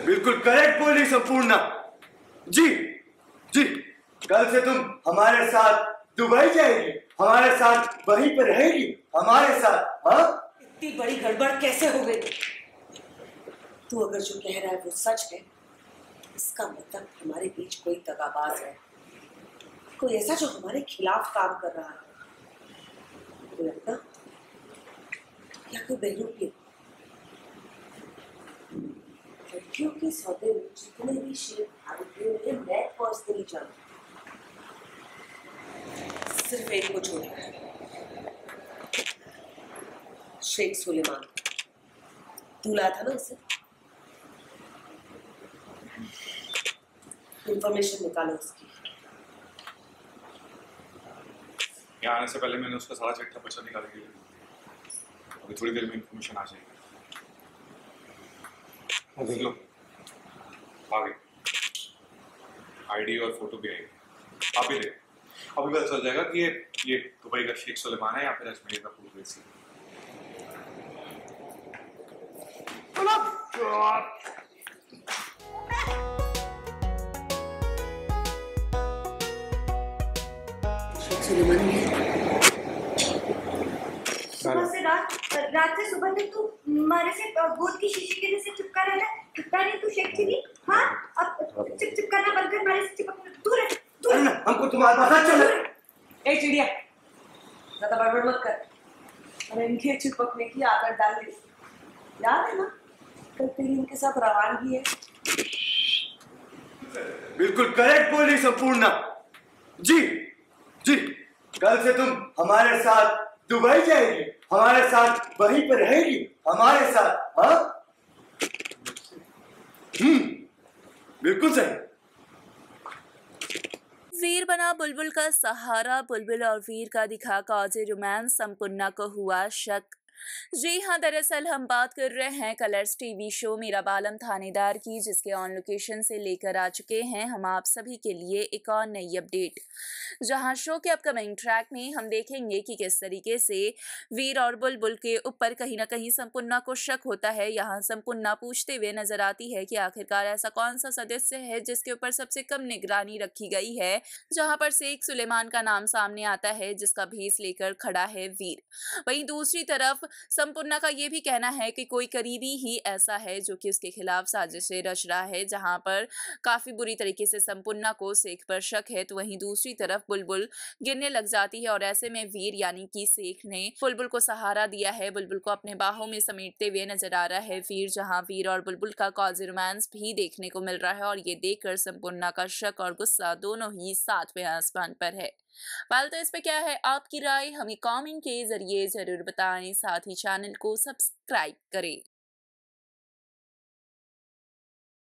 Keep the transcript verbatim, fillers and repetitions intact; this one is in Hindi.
बिल्कुल करेक्ट बोली संपूर्णा जी। जी कल से तुम हमारे साथ दुबई जाएगी, हमारे साथ वहीं पर रहेगी, हमारे साथ। हाँ, इतनी बड़ी गड़बड़ कैसे हो गई? तू अगर जो कह रहा है वो सच है, इसका मतलब हमारे बीच कोई दगाबाज है, कोई ऐसा जो हमारे खिलाफ काम कर रहा है। लगता या कोई बेवकूफी। लड़कियों के सौदे में जितने भी शेर भारतीयों ने मैं पर्सनली जानती, सिर्फ एक को छोड़ा है, शेख सुलेमान। तू लाया था ना उसे? इंफॉर्मेशन निकालो उसकी। यहाँ आने से पहले मैंने उसका सारा चिट्ठा पर्चा निकाल के लिया। अभी थोड़ी देर में इंफॉर्मेशन आ जाएगी। देख लो, आ गई। आईडी और फोटो भी आएगी। आप भी देख, अभी पता चल जाएगा कि ये ये दुबई का शेख सुलेमान है या फिर अजमेर का पूर्वेसी। सुबह से रात रात से सुबह तक तू हमारे से गोद की शीशी के जैसे चिपका रहता है। चिपका नहीं तू शेख थी? हाँ, अब चिप चिप करना बंद कर, हमारे से चिपक दूर है, दूर है। हमको तुम्हारा पता चला। ए चिड़िया, ज़्यादा बड़बड़ मत कर और इनके चिपकने की आदत डाल दी। याद है ना कल तेरी इनके साथ रवानगी है? बिल्कुल करेक्ट बोली संपूर्णा जी। जी कल से तुम हमारे साथ दुबई जाएगी, हमारे साथ वहीं पर रहेगी, हमारे साथ। हाँ, हम्म, बिल्कुल सही। वीर बना बुलबुल का सहारा, बुलबुल और वीर का दिखा कॉजी रोमांस, संपूर्णा को हुआ शक। जी हाँ, दरअसल हम बात कर रहे हैं कलर्स टीवी शो मेरा बालम थानेदार की, जिसके ऑन लोकेशन से लेकर आ चुके हैं हम आप सभी के लिए एक और नई अपडेट, जहां शो के अपकमिंग ट्रैक में हम देखेंगे कि किस तरीके से वीर और बुलबुल के ऊपर कहीं ना कहीं संपूर्णा को शक होता है। यहाँ संपूर्णा पूछते हुए नजर आती है कि आखिरकार ऐसा कौन सा सदस्य है जिसके ऊपर सबसे कम निगरानी रखी गई है, जहाँ पर शेख सुलेमान का नाम सामने आता है, जिसका भेस लेकर खड़ा है वीर। वहीं दूसरी तरफ संपूर्णा का ये भी कहना है कि कोई करीबी ही ऐसा है जो कि उसके खिलाफ साजिशें रच रहा है, जहां पर काफी बुरी तरीके से संपूर्णा को शेख पर शक है। तो वहीं दूसरी तरफ बुलबुल गिरने लग जाती है और ऐसे में वीर यानी कि शेख ने बुलबुल को सहारा दिया है, बुलबुल को अपने बाहों में समेटते हुए नजर आ रहा है वीर, जहां वीर और बुलबुल का कॉजी रोमांस भी देखने को मिल रहा है। और ये देखकर संपूर्णा का शक और गुस्सा दोनों ही सातवें आसमान पर है। वाल तो इस पे क्या है आपकी राय, हमें कमेंट के जरिए जरूर बताएं, साथ ही चैनल को सब्सक्राइब करें।